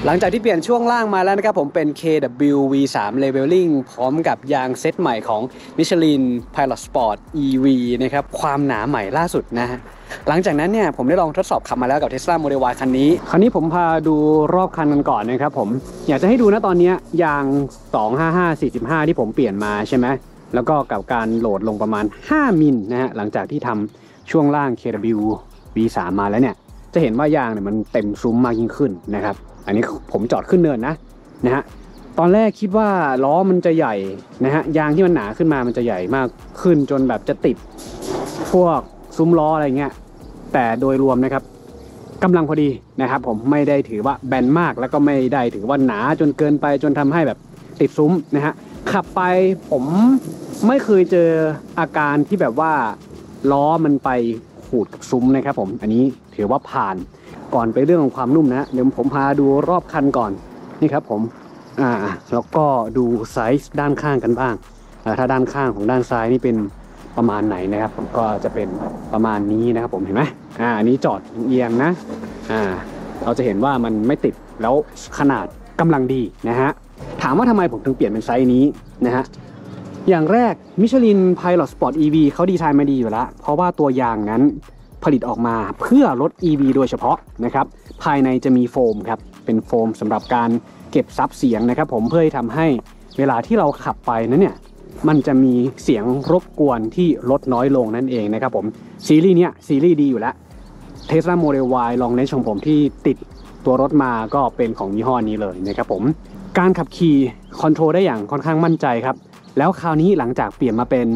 หลังจากที่เปลี่ยนช่วงล่างมาแล้วนะครับผมเป็น KW V3 Leveling พร้อมกับยางเซตใหม่ของ Michelin Pilot Sport EV นะครับความหนาใหม่ล่าสุดนะฮะหลังจากนั้นเนี่ยผมได้ลองทดสอบขับมาแล้วกับ Tesla Model Y คันนี้ผมพาดูรอบคันกันก่อนนะครับผมอยากจะให้ดูนะตอนนี้ยาง255/45ที่ผมเปลี่ยนมาใช่ไหมแล้วก็กับการโหลดลงประมาณ5มิลนะฮะหลังจากที่ทำช่วงล่าง KW V3 มาแล้วเนี่ยจะเห็นว่ายางเนี่ยมันเต็มซุ้มมากยิ่งขึ้นนะครับอันนี้ผมจอดขึ้นเนินนะฮะตอนแรกคิดว่าล้อมันจะใหญ่นะฮะยางที่มันหนาขึ้นมามันจะใหญ่มากขึ้นจนแบบจะติดพวกซุ้มล้ออะไรเงี้ยแต่โดยรวมนะครับกำลังพอดีนะครับผมไม่ได้ถือว่าแบนมากแล้วก็ไม่ได้ถือว่าหนาจนเกินไปจนทำให้แบบติดซุ้มนะฮะขับไปผมไม่เคยเจออาการที่แบบว่าล้อมันไปขูดกับซุ้มนะครับผมอันนี้ถือว่าผ่านก่อนไปเรื่องของความนุ่มนะเดี๋ยวผมพาดูรอบคันก่อนนี่ครับผมแล้วก็ดูไซส์ด้านข้างกันบ้างถ้าด้านข้างของด้านซ้ายนี่เป็นประมาณไหนนะครับผมก็จะเป็นประมาณนี้นะครับผมเห็นไหมอันนี้จอดเอียงนะเราจะเห็นว่ามันไม่ติดแล้วขนาดกำลังดีนะฮะถามว่าทำไมผมถึงเปลี่ยนเป็นไซส์นี้นะฮะอย่างแรก Michelin Pilot Sport EV เขาดีไซน์มาดีอยู่แล้วเพราะว่าตัวยางนั้นผลิตออกมาเพื่อรถ EV โดยเฉพาะนะครับภายในจะมีโฟมครับเป็นโฟมสำหรับการเก็บซับเสียงนะครับผมเพื่อให้ทำให้เวลาที่เราขับไปนั้นเนี่ยมันจะมีเสียงรบกวนที่ลดน้อยลงนั่นเองนะครับผมซีรีส์ดีอยู่แล้ว Tesla Model Y ลองเลนส์ของผมที่ติดตัวรถมาก็เป็นของยี่ห้อนี้เลยนะครับผมการขับขี่คอนโทรลได้อย่างค่อนข้างมั่นใจครับแล้วคราวนี้หลังจากเปลี่ยนมาเป็น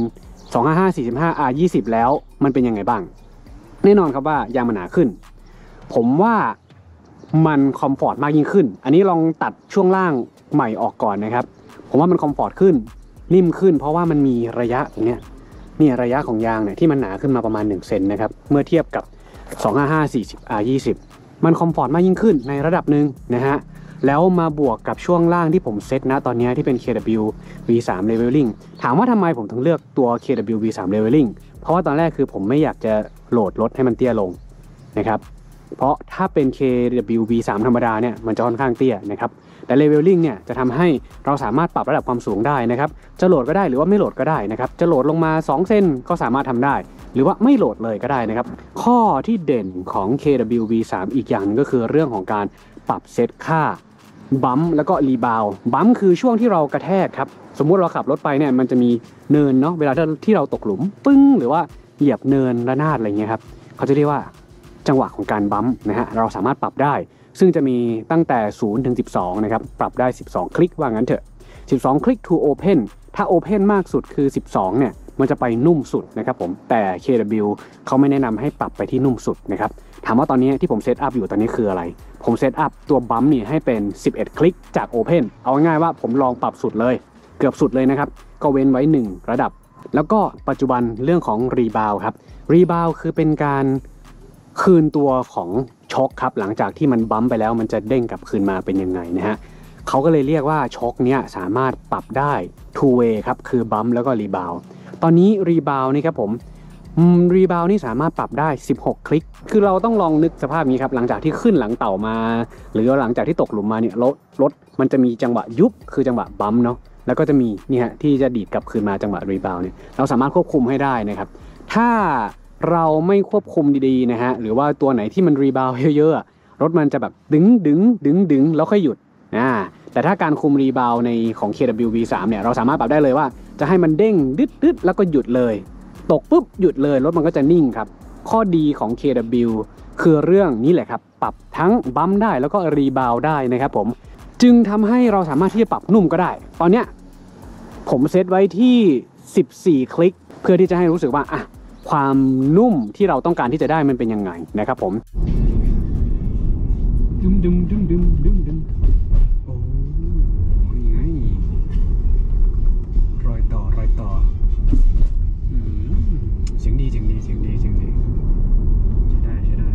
255/45 R20 แล้วมันเป็นยังไงบ้างแน่นอนครับว่ายางมันหนาขึ้นผมว่ามันคอมฟอร์ตมากยิ่งขึ้นอันนี้ลองตัดช่วงล่างใหม่ออกก่อนนะครับผมว่ามันคอมฟอร์ตขึ้นนิ่มขึ้นเพราะว่ามันมีระยะตรงเนี้ยนี่ระยะของยางเนี่ยที่มันหนาขึ้นมาประมาณ1 เซนนะครับเมื่อเทียบกับ255/40 R20มันคอมฟอร์ตมากยิ่งขึ้นในระดับหนึ่งนะฮะแล้วมาบวกกับช่วงล่างที่ผมเซตนะตอนนี้ที่เป็น KW V3 Leveling ถามว่าทำไมผมถึงเลือกตัว KW V3 Leveling เพราะว่าตอนแรกคือผมไม่อยากจะโหลดรถให้มันเตี้ยลงนะครับเพราะถ้าเป็น KW V3 ธรรมดาเนี่ยมันจะค่อนข้างเตี้ยนะครับแต่ Leveling เนี่ยจะทำให้เราสามารถปรับระดับความสูงได้นะครับจะโหลดก็ได้หรือว่าไม่โหลดก็ได้นะครับจะโหลดลงมา2 เซนก็สามารถทำได้หรือว่าไม่โหลดเลยก็ได้นะครับข้อที่เด่นของ KW V3 อีกอย่างนึงก็คือเรื่องของการปรับเซตค่าบัมป์แล้วก็รีบาวบัมป์คือช่วงที่เรากระแทกครับสมมุติเราขับรถไปเนี่ยมันจะมีเนินเนาะเวลาที่เราตกหลุมปึ้งหรือว่าเหยียบเนินระนาดอะไรเงี้ยครับเขาจะเรียกว่าจังหวะของการบัมป์นะฮะเราสามารถปรับได้ซึ่งจะมีตั้งแต่0 ถึง 12นะครับปรับได้12คลิกว่างั้นเถอะ12คลิก to open ถ้า open มากสุดคือ12เนี่ยมันจะไปนุ่มสุดนะครับผมแต่ KW เขาไม่แนะนำให้ปรับไปที่นุ่มสุดนะครับถามว่าตอนนี้ที่ผมเซตอัพอยู่ตอนนี้คืออะไรผมเซตอัพตัวบัมป์นี่ให้เป็น11คลิกจาก open เอาง่ายๆว่าผมลองปรับสุดเลยเกือบสุดเลยนะครับก็เว้นไว้1ระดับแล้วก็ปัจจุบันเรื่องของรีบาวครับรีบาวคือเป็นการคืนตัวของช็อคครับหลังจากที่มันบัมป์ไปแล้วมันจะเด้งกลับคืนมาเป็นยังไงนะฮะเขาก็เลยเรียกว่าช็อคเนี้ยสามารถปรับได้ two way ครับคือบัมป์แล้วก็รีบาวตอนนี้รีบาวนี่ครับผมรีบาวนี่สามารถปรับได้16คลิกคือเราต้องลองนึกสภาพนี้ครับหลังจากที่ขึ้นหลังเต่ามาหรือหลังจากที่ตกหลุมมาเนี่ยรถมันจะมีจังหวะยุบคือจังหวะบัมป์เนาะแล้วก็จะมีนี่ฮะที่จะดีดกลับคืนมาจังหวะรีบาวเนี่ยเราสามารถควบคุมให้ได้นะครับถ้าเราไม่ควบคุมดีๆนะฮะหรือว่าตัวไหนที่มันรีบาวเยอะๆรถมันจะแบบดึงแล้วค่อยหยุดแต่ถ้าการคุมรีบาวในของ KW V3 เนี่ยเราสามารถปรับได้เลยว่าจะให้มันเด้งดึดแล้วก็หยุดเลยตกปุ๊บหยุดเลยรถมันก็จะนิ่งครับข้อดีของ KW คือเรื่องนี้แหละครับปรับทั้งบัมป์ได้แล้วก็รีบาวได้นะครับผมจึงทำให้เราสามารถที่จะปรับนุ่มก็ได้ตอนเนี้ยผมเซตไว้ที่14คลิกเพื่อที่จะให้รู้สึกว่าความนุ่มที่เราต้องการที่จะได้มันเป็นยังไงนะครับผมดึมโอ้ยไงรอยต่อเสียงดีใช้ได้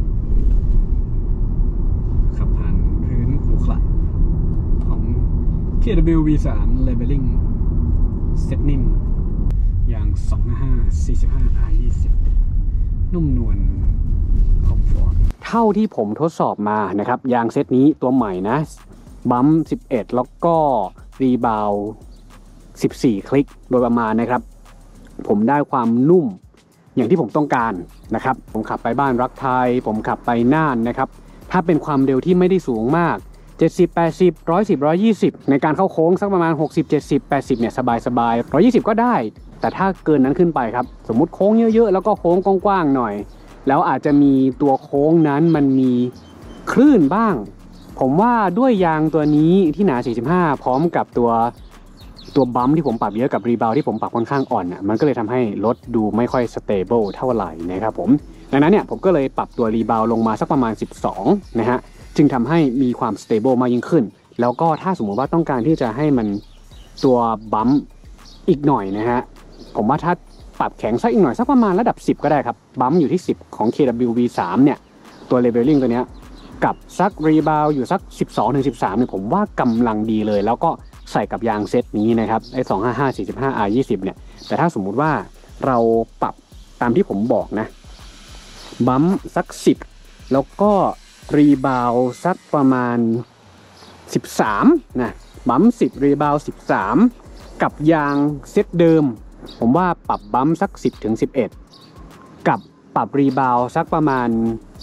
ขับผ่านพื้นขรุขระของ KW V3 Leveling เซตนิ่มอย่าง255/45 R20 นุ่มนวลคอมฟอร์ตเท่าที่ผมทดสอบมานะครับยางเซตนี้ตัวใหม่นะบัมป์11แล้วก็รีบาว14คลิกโดยประมาณนะครับผมได้ความนุ่มอย่างที่ผมต้องการนะครับผมขับไปบ้านรักไทยผมขับไปน่านนะครับถ้าเป็นความเร็วที่ไม่ได้สูงมาก70 80 110 120ในการเข้าโค้งสักประมาณ60 70 80เนี่ยสบาย120ก็ได้แต่ถ้าเกินนั้นขึ้นไปครับสมมุติโค้งเยอะๆแล้วก็โค้งกว้างๆหน่อยแล้วอาจจะมีตัวโค้งนั้นมันมีคลื่นบ้างผมว่าด้วยยางตัวนี้ที่หนา45พร้อมกับตัวบัมป์ที่ผมปรับเยอะกับรีบาวที่ผมปรับค่อนข้างอ่อนมันก็เลยทำให้รถดูไม่ค่อยสเตเบิลเท่าไหร่นะครับผมดังนั้นเนี่ยผมก็เลยปรับตัวรีบาวลงมาสักประมาณ12นะฮะจึงทำให้มีความสเตเบิลมากยิ่งขึ้นแล้วก็ถ้าสมมติว่าต้องการที่จะให้มันตัวบัมป์อีกหน่อยนะฮะผมว่าถ้าปรับแข็งสักอีกหน่อยสักประมาณระดับ10ก็ได้ครับบัมป์อยู่ที่10ของ KWV3 เนี่ยตัวเลเวลลิ่งตัวเนี้ยกับสักรีบาวอยู่สัก 12-13เนี่ยผมว่ากำลังดีเลยแล้วก็ใส่กับยางเซตนี้นะครับไอ้255 45 R20เนี่ยแต่ถ้าสมมุติว่าเราปรับตามที่ผมบอกนะบัมป์สัก10แล้วก็รีบาวสักประมาณ13นะบัมป์10รีบาว13กับยางเซตเดิมผมว่าปรับบัมป์สัก10-11กับปรับรีบาวสักประมาณ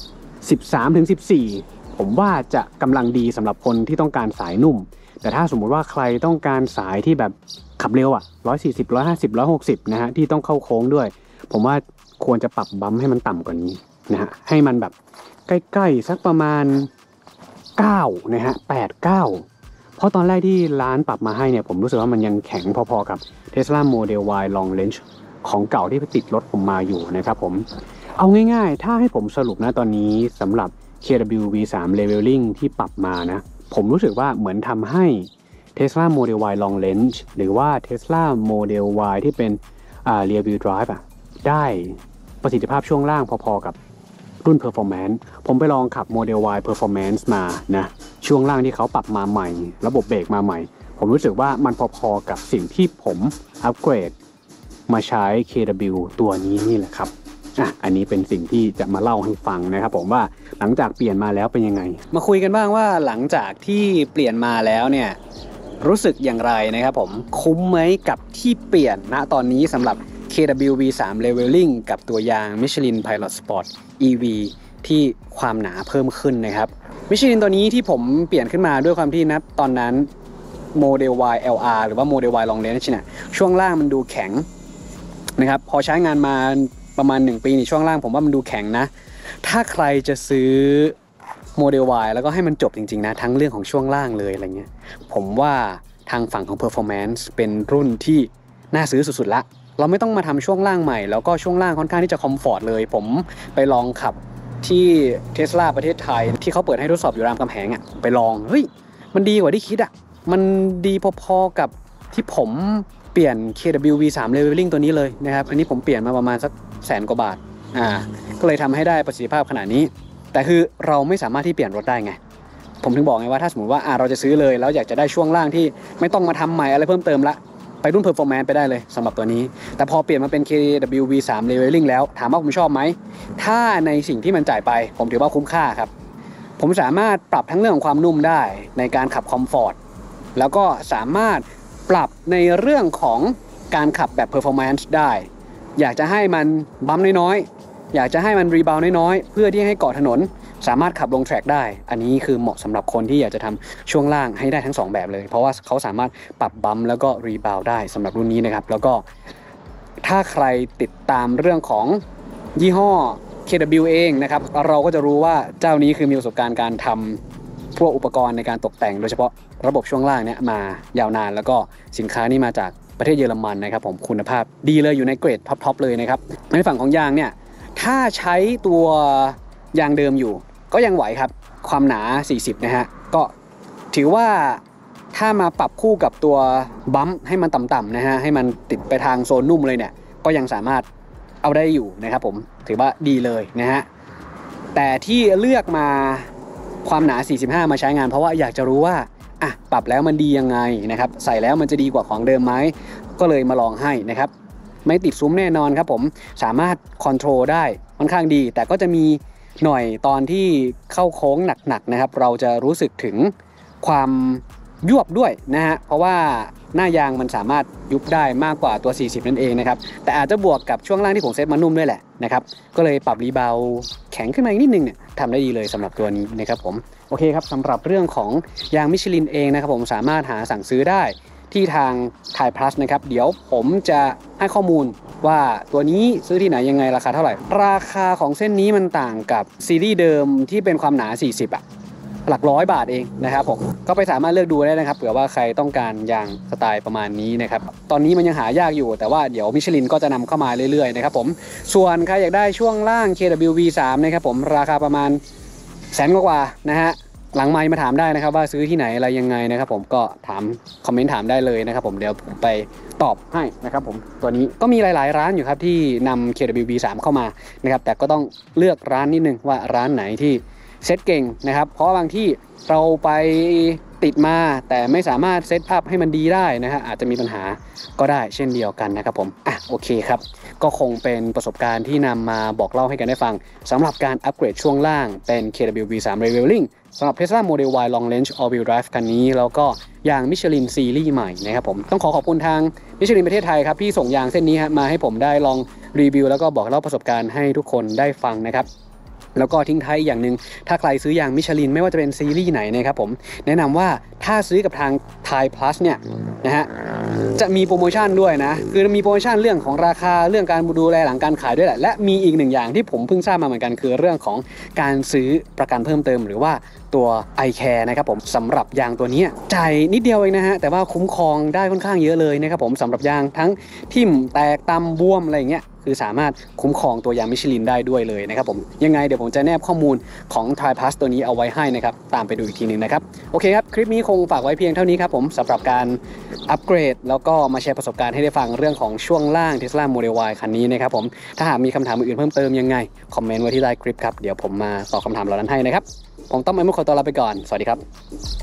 13-14ผมว่าจะกำลังดีสำหรับคนที่ต้องการสายนุ่มแต่ถ้าสมมุติว่าใครต้องการสายที่แบบขับเร็ว140 150 160นะฮะที่ต้องเข้าโค้งด้วยผมว่าควรจะปรับบัมป์ให้มันต่ำกว่านี้นะฮะให้มันแบบใกล้ๆสักประมาณ9นะฮะ8 9เพราะตอนแรกที่ร้านปรับมาให้เนี่ยผมรู้สึกว่ามันยังแข็งพอๆกับ Tesla Model Y Long Range ของเก่าที่ไปติดรถผมมาอยู่นะครับผมเอาง่ายๆถ้าให้ผมสรุปนะตอนนี้สำหรับ KWV3 Leveling ที่ปรับมานะผมรู้สึกว่าเหมือนทำให้ Tesla Model Y Long Range หรือว่า Tesla Model Y ที่เป็นRear Wheel Drive ได้ประสิทธิภาพช่วงล่างพอๆกับรุ่น Performance ผมไปลองขับ Model Y Performance มานะช่วงล่างที่เขาปรับมาใหม่ระบบเบรกมาใหม่ผมรู้สึกว่ามันพอๆกับสิ่งที่ผมอัปเกรดมาใช้ KW ตัวนี้นี่แหละครับอันนี้เป็นสิ่งที่จะมาเล่าให้ฟังนะครับผมว่าหลังจากเปลี่ยนมาแล้วเป็นยังไงมาคุยกันบ้างว่าหลังจากที่เปลี่ยนมาแล้วเนี่ยรู้สึกอย่างไรนะครับผมคุ้มไหมกับที่เปลี่ยนณตอนนี้สำหรับ KWV3 Leveling กับตัวยาง Michelin Pilot Sport EV ที่ความหนาเพิ่มขึ้นนะครับ Michelin ตัวนี้ที่ผมเปลี่ยนขึ้นมาด้วยความที่นะตอนนั้น Model Y LR หรือว่า Model Y Long Range เนี่ยช่วงล่างมันดูแข็งนะครับพอใช้งานมาประมาณ1 ปีนี่ช่วงล่างผมว่ามันดูแข็งนะถ้าใครจะซื้อ Model Y แล้วก็ให้มันจบจริงๆนะทั้งเรื่องของช่วงล่างเลยอะไรเงี้ยผมว่าทางฝั่งของ Performance เป็นรุ่นที่น่าซื้อสุดๆละเราไม่ต้องมาทำช่วงล่างใหม่แล้วก็ช่วงล่างค่อนข้างที่จะคอมฟอร์ตเลยผมไปลองขับที่ Tesla ประเทศไทยที่เขาเปิดให้ทดสอบอยู่รามคำแหงไปลองเฮ้ยมันดีกว่าที่คิดมันดีพอๆกับที่ผมเปลี่ยน KWV3 Leveling ตัวนี้เลยนะครับอันนี้ผมเปลี่ยนมาประมาณสัก100,000 กว่าบาทก็เลยทำให้ได้ประสิทธิภาพขนาดนี้แต่คือเราไม่สามารถที่เปลี่ยนรถได้ไงผมถึงบอกไงว่าถ้าสมมติว่าเราจะซื้อเลยแล้วอยากจะได้ช่วงล่างที่ไม่ต้องมาทำใหม่อะไรเพิ่มเติมละไปรุ่น Performance ไปได้เลยสำหรับตัวนี้แต่พอเปลี่ยนมาเป็น KWV3 Leveling แล้วถามว่าผมชอบไหมถ้าในสิ่งที่มันจ่ายไปผมถือว่าคุ้มค่าครับผมสามารถปรับทั้งเรื่องของความนุ่มได้ในการขับคอมฟอร์ตแล้วก็สามารถปรับในเรื่องของการขับแบบ Performance ได้อยากจะให้มันบัมป์น้อยๆอยากจะให้มันรีบาวด์น้อยๆเพื่อที่ให้เกาะถนนสามารถขับลงแทร็กได้อันนี้คือเหมาะสำหรับคนที่อยากจะทำช่วงล่างให้ได้ทั้ง2แบบเลยเพราะว่าเขาสามารถปรับบัมป์แล้วก็รีบาวด์ได้สำหรับรุ่นนี้นะครับแล้วก็ถ้าใครติดตามเรื่องของยี่ห้อ KW เองนะครับเราก็จะรู้ว่าเจ้านี้คือมีประสบการณ์การทำพวกอุปกรณ์ในการตกแต่งโดยเฉพาะระบบช่วงล่างเนี่ยมายาวนานแล้วก็สินค้านี่มาจากประเทศเยอรมันนะครับผมคุณภาพดีเลยอยู่ในเกรดท็อปเลยนะครับในฝั่งของยางเนี่ยถ้าใช้ตัวยางเดิมอยู่ก็ยังไหวครับความหนา40นะฮะก็ถือว่าถ้ามาปรับคู่กับตัวบัมป์ให้มันต่ำๆนะฮะให้มันติดไปทางโซนนุ่มเลยเนี่ยก็ยังสามารถเอาได้อยู่นะครับผมถือว่าดีเลยนะฮะแต่ที่เลือกมาความหนา45มาใช้งานเพราะว่าอยากจะรู้ว่าปรับแล้วมันดียังไงนะครับใส่แล้วมันจะดีกว่าของเดิมไหมก็เลยมาลองให้นะครับไม่ติดซุ้มแน่นอนครับผมสามารถคอนโทรลได้ค่อนข้างดีแต่ก็จะมีหน่อยตอนที่เข้าโค้งหนักๆนะครับเราจะรู้สึกถึงความยวบด้วยนะฮะเพราะว่าหน้ายางมันสามารถยุบได้มากกว่าตัว40นั่นเองนะครับแต่อาจจะบวกกับช่วงล่างที่ผมเซตมานุ่มด้วยแหละนะครับก็เลยปรับรีบาวแข็งขึ้นมาอีกนิดนึงเนี่ยทำได้ดีเลยสำหรับตัวนี้นะครับผมโอเคครับสำหรับเรื่องของยางมิชลินเองนะครับผมสามารถหาสั่งซื้อได้ที่ทางไทยพลัสนะครับเดี๋ยวผมจะให้ข้อมูลว่าตัวนี้ซื้อที่ไหนยังไงราคาเท่าไหร่ราคาของเส้นนี้มันต่างกับซีรีส์เดิมที่เป็นความหนา40หลัก100 บาทเองนะครับผมก็ไปสามารถเลือกดูได้นะครับเผื่อว่าใครต้องการยางสไตล์ประมาณนี้นะครับตอนนี้มันยังหายากอยู่แต่ว่าเดี๋ยวมิชลินก็จะนำเข้ามาเรื่อยๆนะครับผมส่วนใครอยากได้ช่วงล่าง KWV3 นะครับผมราคาประมาณแสนกว่านะฮะหลังไมค์มาถามได้นะครับว่าซื้อที่ไหนอะไรยังไงนะครับผมก็ถามคอมเมนต์ถามได้เลยนะครับผมเดี๋ยวผมไปตอบให้นะครับผมตัวนี้ก็มีหลายๆร้านอยู่ครับที่นำ KWV3 เข้ามานะครับแต่ก็ต้องเลือกร้านนิดนึงว่าร้านไหนที่เซตเก่งนะครับเพราะบางที่เราไปติดมาแต่ไม่สามารถเซตอัพให้มันดีได้นะฮะอาจจะมีปัญหาก็ได้เช่นเดียวกันนะครับผมโอเคครับก็คงเป็นประสบการณ์ที่นำมาบอกเล่าให้กันได้ฟังสำหรับการอัปเกรดช่วงล่างเป็น KWV3 Revealing สำหรับ Tesla Model Y Long Range All Wheel Drive คันนี้แล้วก็ยาง Michelin ซีรีส์ใหม่นะครับผมต้องขอบคุณทาง Michelin ประเทศไทยครับที่ส่งยางเส้นนี้มาให้ผมได้ลองรีวิวแล้วก็บอกเล่าประสบการณ์ให้ทุกคนได้ฟังนะครับแล้วก็ทิ้งท้ายอย่างหนึ่งถ้าใครซื้อยางมิชลินไม่ว่าจะเป็นซีรีส์ไหนนะครับผมแนะนำว่าถ้าซื้อกับทาง Thai Plus เนี่ยนะฮะจะมีโปรโมชั่นด้วยนะคือมีโปรโมชั่นเรื่องของราคาเรื่องการดูแลหลังการขายด้วยแหละและมีอีกหนึ่งอย่างที่ผมเพิ่งทราบมาเหมือนกันคือเรื่องของการซื้อประกันเพิ่มเติมหรือว่าตัว iCare นะครับผมสำหรับยางตัวนี้จ่ายนิดเดียวเองนะฮะแต่ว่าคุ้มครองได้ค่อนข้างเยอะเลยนะครับผมสำหรับยางทั้งทิ่มแตกตำบวมอะไรอย่างเงี้ยคือสามารถคุ้มครองตัวยางมิชลินได้ด้วยเลยนะครับผมยังไงเดี๋ยวผมจะแนบข้อมูลของ Thai Plus ตัวนี้เอาไว้ให้นะครับตามไปดูอีกทีนึงนะครับโอเคครับคลิปนี้คงฝากไว้เพียงเท่านี้ครับผมสำหรับการอัปเกรดแล้วก็มาแชร์ประสบการณ์ให้ได้ฟังเรื่องของช่วงล่าง Tesla Model Y คันนี้นะครับผมถ้าหากมีคำถามอื่นเพิ่มเติมยังไงคอมเมนต์ไว้ที่ใต้คลิปครับเดี๋ยวผมมาตอบคำถามเหล่านั้นให้นะครับผมต้องไปมุขขอตัวลาไปก่อนสวัสดีครับ